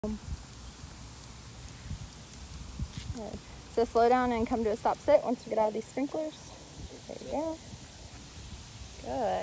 Good. So slow down and come to a stop sit once we get out of these sprinklers. There you go. Good.